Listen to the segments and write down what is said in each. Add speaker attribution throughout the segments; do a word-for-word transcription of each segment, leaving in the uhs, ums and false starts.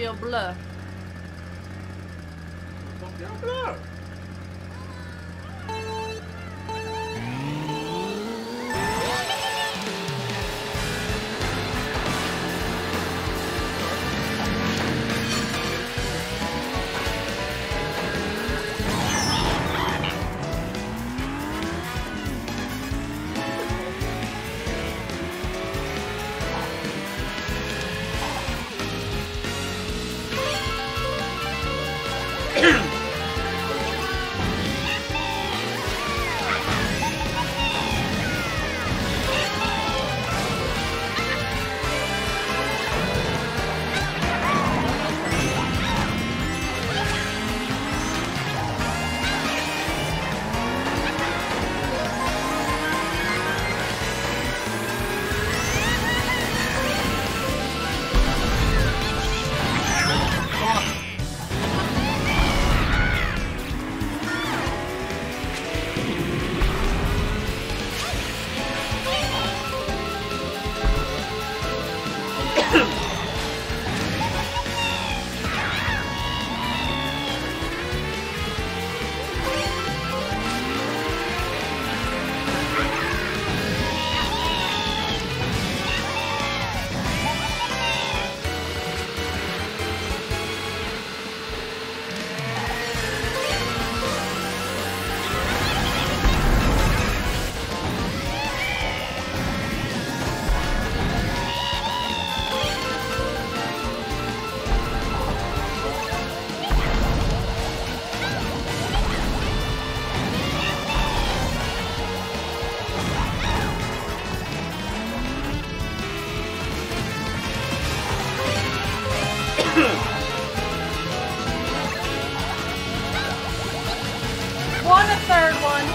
Speaker 1: Tokyo Bleu.
Speaker 2: Tokyo Bleu.
Speaker 1: Won a third one.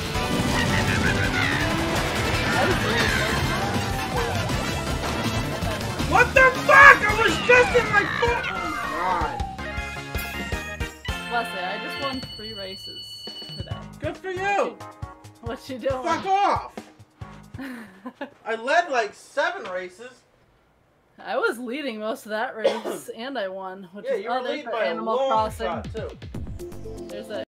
Speaker 2: What the fuck? I was just in my foot. Oh god.
Speaker 1: Wesley, I just won three races today.
Speaker 2: Good for you.
Speaker 1: What you doing?
Speaker 2: Fuck off. I led like seven races.
Speaker 1: I was leading most of that race, and I won, which
Speaker 2: Yeah,
Speaker 1: is
Speaker 2: you were
Speaker 1: other
Speaker 2: leading
Speaker 1: for
Speaker 2: by
Speaker 1: Animal
Speaker 2: a long
Speaker 1: Crossing.
Speaker 2: shot too.
Speaker 1: There's a